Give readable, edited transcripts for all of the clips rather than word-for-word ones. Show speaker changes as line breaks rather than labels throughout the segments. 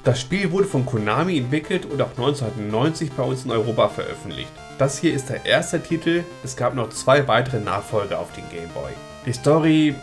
Das Spiel wurde von Konami entwickelt und auch 1990 bei uns in Europa veröffentlicht. Das hier ist der erste Titel, es gab noch 2 weitere Nachfolger auf den Game Boy. Die Story,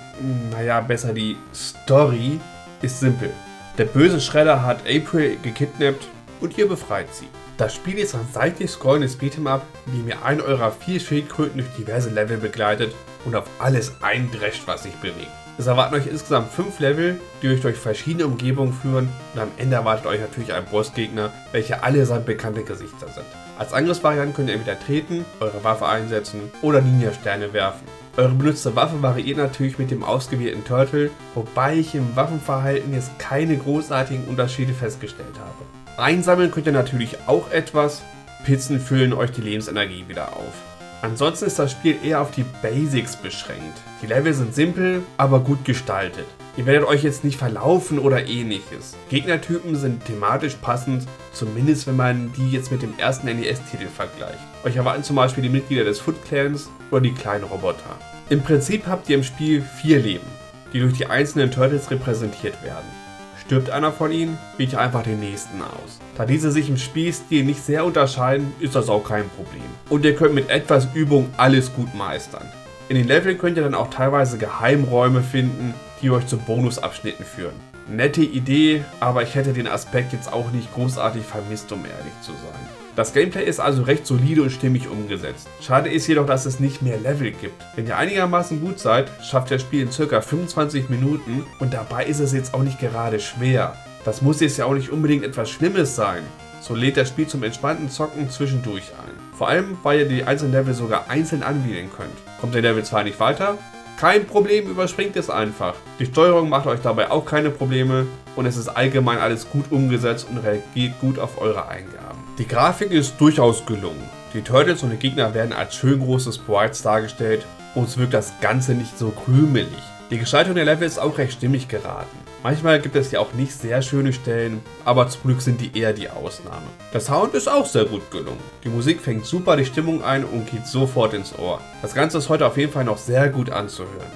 die Story ist simpel. Der böse Shredder hat April gekidnappt und ihr befreit sie. Das Spiel ist ein seitlich scrollendes Beat'em-up, in dem ihr einen eurer 4 Schildkröten durch diverse Level begleitet und auf alles eindrescht, was sich bewegt. Es erwarten euch insgesamt 5 Level, die euch durch verschiedene Umgebungen führen und am Ende erwartet euch natürlich ein Bossgegner, welche allesamt bekannte Gesichter sind. Als Angriffsvarianten könnt ihr entweder treten, eure Waffe einsetzen oder Ninja-Sterne werfen. Eure benutzte Waffe variiert natürlich mit dem ausgewählten Turtle, wobei ich im Waffenverhalten jetzt keine großartigen Unterschiede festgestellt habe. Einsammeln könnt ihr natürlich auch etwas, Pizzen füllen euch die Lebensenergie wieder auf. Ansonsten ist das Spiel eher auf die Basics beschränkt. Die Level sind simpel, aber gut gestaltet. Ihr werdet euch jetzt nicht verlaufen oder ähnliches. Gegnertypen sind thematisch passend, zumindest wenn man die jetzt mit dem ersten NES-Titel vergleicht. Euch erwarten zum Beispiel die Mitglieder des Foot Clans oder die kleinen Roboter. Im Prinzip habt ihr im Spiel 4 Leben, die durch die einzelnen Turtles repräsentiert werden. Stirbt einer von ihnen, wählt ihr einfach den nächsten aus. Da diese sich im Spielstil nicht sehr unterscheiden, ist das auch kein Problem. Und ihr könnt mit etwas Übung alles gut meistern. In den Leveln könnt ihr dann auch teilweise Geheimräume finden, die euch zu Bonusabschnitten führen. Nette Idee, aber ich hätte den Aspekt jetzt auch nicht großartig vermisst, um ehrlich zu sein. Das Gameplay ist also recht solide und stimmig umgesetzt. Schade ist jedoch, dass es nicht mehr Level gibt. Wenn ihr einigermaßen gut seid, schafft das Spiel in ca. 25 Minuten und dabei ist es jetzt auch nicht gerade schwer. Das muss jetzt ja auch nicht unbedingt etwas Schlimmes sein. So lädt das Spiel zum entspannten Zocken zwischendurch ein. Vor allem, weil ihr die einzelnen Level sogar einzeln anwählen könnt. Kommt der Level 2 nicht weiter? Kein Problem, überspringt es einfach. Die Steuerung macht euch dabei auch keine Probleme und es ist allgemein alles gut umgesetzt und reagiert gut auf eure Eingaben. Die Grafik ist durchaus gelungen. Die Turtles und die Gegner werden als schön große Sprites dargestellt und es wirkt das Ganze nicht so krümelig. Die Gestaltung der Level ist auch recht stimmig geraten. Manchmal gibt es ja auch nicht sehr schöne Stellen, aber zum Glück sind die eher die Ausnahme. Der Sound ist auch sehr gut gelungen. Die Musik fängt super die Stimmung ein und geht sofort ins Ohr. Das Ganze ist heute auf jeden Fall noch sehr gut anzuhören.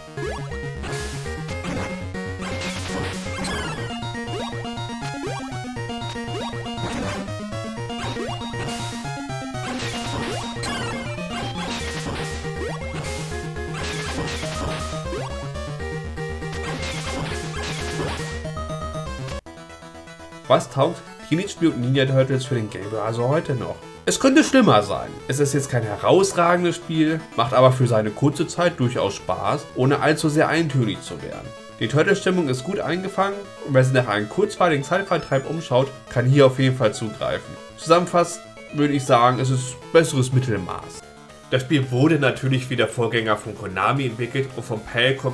Was taugt Teenage Mutant Ninja Turtles für den Game Boy also heute noch? Es könnte schlimmer sein. Es ist jetzt kein herausragendes Spiel, macht aber für seine kurze Zeit durchaus Spaß, ohne allzu sehr eintönig zu werden. Die Turtle-Stimmung ist gut eingefangen und wer sich nach einem kurzweiligen Zeitvertreib umschaut, kann hier auf jeden Fall zugreifen. Zusammenfassend würde ich sagen, es ist besseres Mittelmaß. Das Spiel wurde natürlich wie der Vorgänger von Konami entwickelt und von Falcom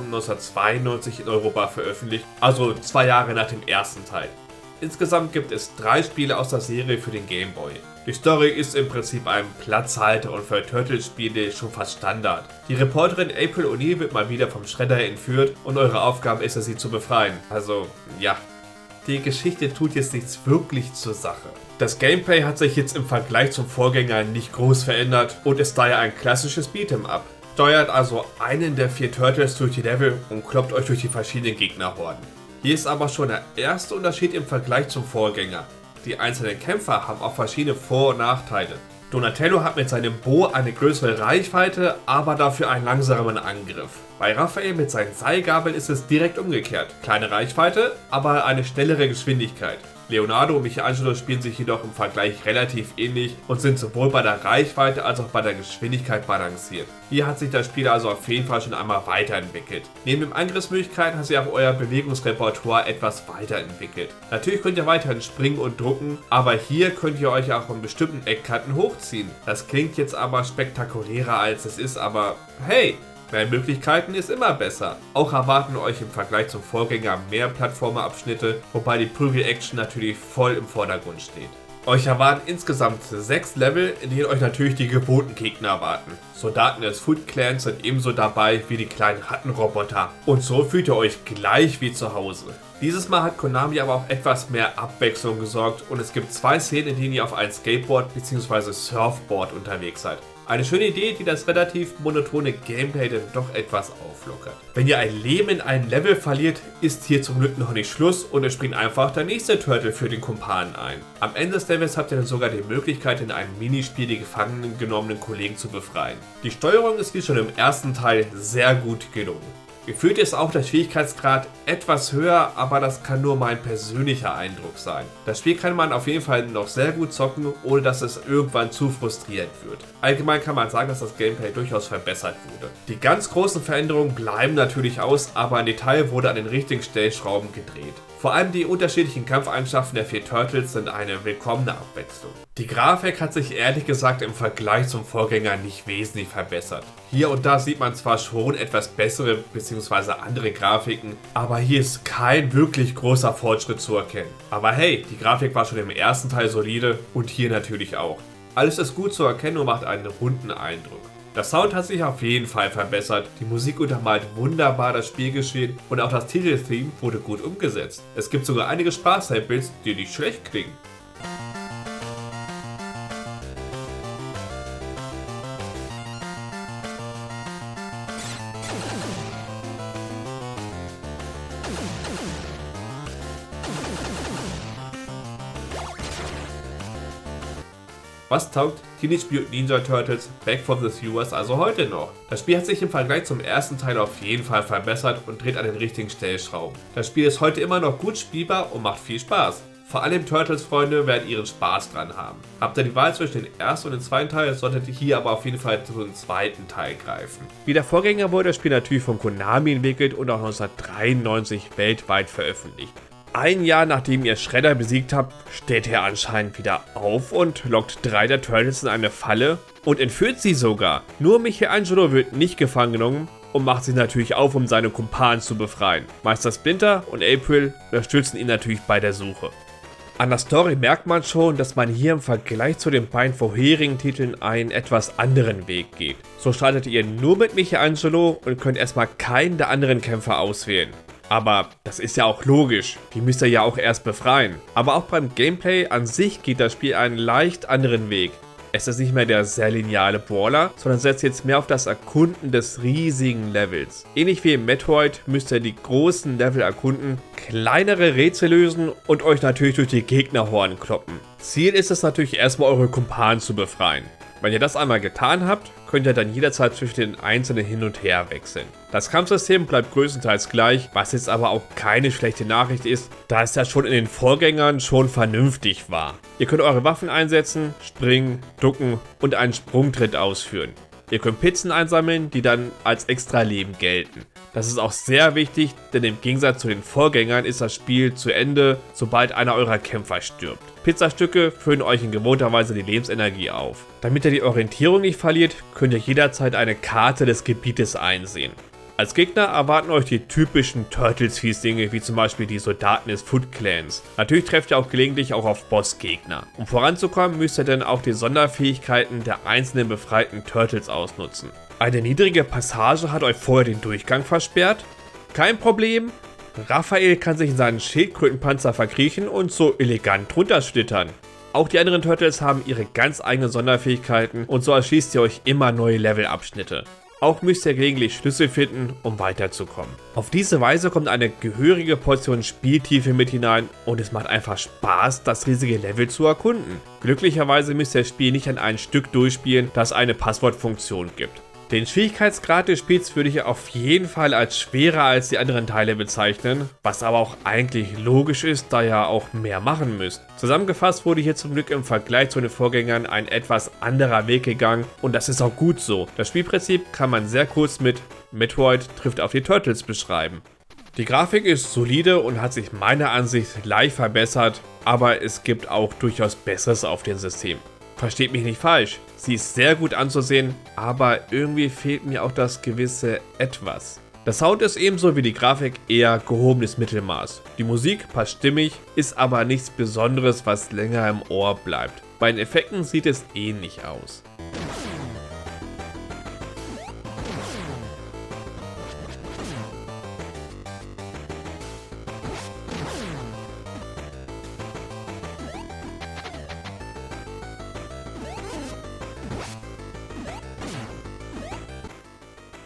1992 in Europa veröffentlicht, also 2 Jahre nach dem ersten Teil. Insgesamt gibt es 3 Spiele aus der Serie für den Game Boy. Die Story ist im Prinzip ein Platzhalter und für Turtles-Spiele schon fast Standard. Die Reporterin April O'Neil wird mal wieder vom Shredder entführt und eure Aufgabe ist es, sie zu befreien. Also, ja. Die Geschichte tut jetzt nichts wirklich zur Sache. Das Gameplay hat sich jetzt im Vergleich zum Vorgänger nicht groß verändert und ist daher ein klassisches Beat'em-up. Steuert also einen der 4 Turtles durch die Level und kloppt euch durch die verschiedenen Gegnerhorden. Hier ist aber schon der erste Unterschied im Vergleich zum Vorgänger. Die einzelnen Kämpfer haben auch verschiedene Vor- und Nachteile. Donatello hat mit seinem Bo eine größere Reichweite, aber dafür einen langsameren Angriff. Bei Raphael mit seinen Seilgabeln ist es direkt umgekehrt. Kleine Reichweite, aber eine schnellere Geschwindigkeit. Leonardo und Michelangelo spielen sich jedoch im Vergleich relativ ähnlich und sind sowohl bei der Reichweite als auch bei der Geschwindigkeit balanciert. Hier hat sich das Spiel also auf jeden Fall schon einmal weiterentwickelt. Neben den Angriffsmöglichkeiten hat sich auch euer Bewegungsrepertoire etwas weiterentwickelt. Natürlich könnt ihr weiterhin springen und drucken, aber hier könnt ihr euch auch von bestimmten Eckkanten hochziehen. Das klingt jetzt aber spektakulärer als es ist, aber hey! Mehr Möglichkeiten ist immer besser. Auch erwarten euch im Vergleich zum Vorgänger mehr Plattformerabschnitte, wobei die Prügel-Action natürlich voll im Vordergrund steht. Euch erwarten insgesamt 6 Level, in denen euch natürlich die gewohnten Gegner erwarten. Soldaten des Foot Clans sind ebenso dabei wie die kleinen Rattenroboter. Und so fühlt ihr euch gleich wie zu Hause. Dieses Mal hat Konami aber auch etwas mehr Abwechslung gesorgt und es gibt 2 Szenen, in denen ihr auf einem Skateboard bzw. Surfboard unterwegs seid. Eine schöne Idee, die das relativ monotone Gameplay dann doch etwas auflockert. Wenn ihr ein Leben in einem Level verliert, ist hier zum Glück noch nicht Schluss und es springt einfach der nächste Turtle für den Kumpanen ein. Am Ende des Levels habt ihr dann sogar die Möglichkeit, in einem Minispiel die gefangen genommenen Kollegen zu befreien. Die Steuerung ist wie schon im ersten Teil sehr gut gelungen. Gefühlt ist auch der Schwierigkeitsgrad etwas höher, aber das kann nur mein persönlicher Eindruck sein. Das Spiel kann man auf jeden Fall noch sehr gut zocken, ohne dass es irgendwann zu frustrierend wird. Allgemein kann man sagen, dass das Gameplay durchaus verbessert wurde. Die ganz großen Veränderungen bleiben natürlich aus, aber ein Detail wurde an den richtigen Stellschrauben gedreht. Vor allem die unterschiedlichen Kampfeigenschaften der 4 Turtles sind eine willkommene Abwechslung. Die Grafik hat sich ehrlich gesagt im Vergleich zum Vorgänger nicht wesentlich verbessert. Hier und da sieht man zwar schon etwas bessere bzw. andere Grafiken, aber hier ist kein wirklich großer Fortschritt zu erkennen. Aber hey, die Grafik war schon im ersten Teil solide und hier natürlich auch. Alles ist gut zu erkennen und macht einen runden Eindruck. Der Sound hat sich auf jeden Fall verbessert, die Musik untermalt wunderbar das Spielgeschehen und auch das Titeltheme wurde gut umgesetzt. Es gibt sogar einige Sprachsamples, die nicht schlecht klingen. Was taugt Teenage Mutant Ninja Turtles Back from the Sewers also heute noch? Das Spiel hat sich im Vergleich zum ersten Teil auf jeden Fall verbessert und dreht an den richtigen Stellschrauben. Das Spiel ist heute immer noch gut spielbar und macht viel Spaß. Vor allem Turtles-Freunde werden ihren Spaß dran haben. Habt ihr die Wahl zwischen dem ersten und dem zweiten Teil, solltet ihr hier aber auf jeden Fall zu dem zweiten Teil greifen. Wie der Vorgänger wurde das Spiel natürlich von Konami entwickelt und auch 1993 weltweit veröffentlicht. Ein Jahr nachdem ihr Shredder besiegt habt, steht er anscheinend wieder auf und lockt 3 der Turtles in eine Falle und entführt sie sogar. Nur Michelangelo wird nicht gefangen genommen und macht sich natürlich auf, um seine Kumpanen zu befreien. Meister Splinter und April unterstützen ihn natürlich bei der Suche. An der Story merkt man schon, dass man hier im Vergleich zu den beiden vorherigen Titeln einen etwas anderen Weg geht. So startet ihr nur mit Michelangelo und könnt erstmal keinen der anderen Kämpfer auswählen. Aber das ist ja auch logisch, die müsst ihr ja auch erst befreien. Aber auch beim Gameplay an sich geht das Spiel einen leicht anderen Weg. Es ist nicht mehr der sehr lineare Brawler, sondern setzt jetzt mehr auf das Erkunden des riesigen Levels. Ähnlich wie im Metroid müsst ihr die großen Level erkunden, kleinere Rätsel lösen und euch natürlich durch die Gegnerhorden kloppen. Ziel ist es natürlich erstmal eure Kumpanen zu befreien. Wenn ihr das einmal getan habt, könnt ihr dann jederzeit zwischen den einzelnen hin und her wechseln. Das Kampfsystem bleibt größtenteils gleich, was jetzt aber auch keine schlechte Nachricht ist, da es ja schon in den Vorgängern schon vernünftig war. Ihr könnt eure Waffen einsetzen, springen, ducken und einen Sprungtritt ausführen. Ihr könnt Pizzen einsammeln, die dann als extra Leben gelten. Das ist auch sehr wichtig, denn im Gegensatz zu den Vorgängern ist das Spiel zu Ende, sobald einer eurer Kämpfer stirbt. Pizzastücke füllen euch in gewohnter Weise die Lebensenergie auf. Damit ihr die Orientierung nicht verliert, könnt ihr jederzeit eine Karte des Gebietes einsehen. Als Gegner erwarten euch die typischen Turtles-Fieslinge, wie zum Beispiel die Soldaten des Foot Clans. Natürlich trefft ihr auch gelegentlich auch auf Bossgegner. Um voranzukommen, müsst ihr dann auch die Sonderfähigkeiten der einzelnen befreiten Turtles ausnutzen. Eine niedrige Passage hat euch vorher den Durchgang versperrt? Kein Problem. Raphael kann sich in seinen Schildkrötenpanzer verkriechen und so elegant runterschlittern. Auch die anderen Turtles haben ihre ganz eigenen Sonderfähigkeiten und so erschließt ihr euch immer neue Levelabschnitte. Auch müsst ihr gelegentlich Schlüssel finden, um weiterzukommen. Auf diese Weise kommt eine gehörige Portion Spieltiefe mit hinein und es macht einfach Spaß, das riesige Level zu erkunden. Glücklicherweise müsst ihr das Spiel nicht an ein Stück durchspielen, das eine Passwortfunktion gibt. Den Schwierigkeitsgrad des Spiels würde ich auf jeden Fall als schwerer als die anderen Teile bezeichnen, was aber auch eigentlich logisch ist, da ihr auch mehr machen müsst. Zusammengefasst wurde hier zum Glück im Vergleich zu den Vorgängern ein etwas anderer Weg gegangen und das ist auch gut so. Das Spielprinzip kann man sehr kurz mit Metroid trifft auf die Turtles beschreiben. Die Grafik ist solide und hat sich meiner Ansicht leicht verbessert, aber es gibt auch durchaus Besseres auf dem System. Versteht mich nicht falsch, sie ist sehr gut anzusehen, aber irgendwie fehlt mir auch das gewisse Etwas. Der Sound ist ebenso wie die Grafik eher gehobenes Mittelmaß. Die Musik passt stimmig, ist aber nichts Besonderes, was länger im Ohr bleibt. Bei den Effekten sieht es ähnlich aus.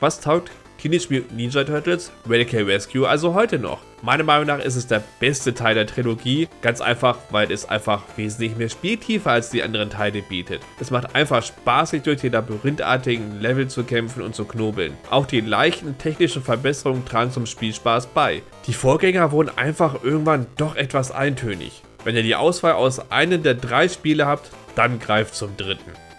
Was taugt Teenage Mutant Ninja Turtles Radical Rescue also heute noch? Meiner Meinung nach ist es der beste Teil der Trilogie, ganz einfach, weil es einfach wesentlich mehr Spieltiefe als die anderen Teile bietet. Es macht einfach Spaß, sich durch die labyrinthartigen Level zu kämpfen und zu knobeln. Auch die leichten technischen Verbesserungen tragen zum Spielspaß bei. Die Vorgänger wurden einfach irgendwann doch etwas eintönig. Wenn ihr die Auswahl aus einem der 3 Spiele habt, dann greift zum dritten.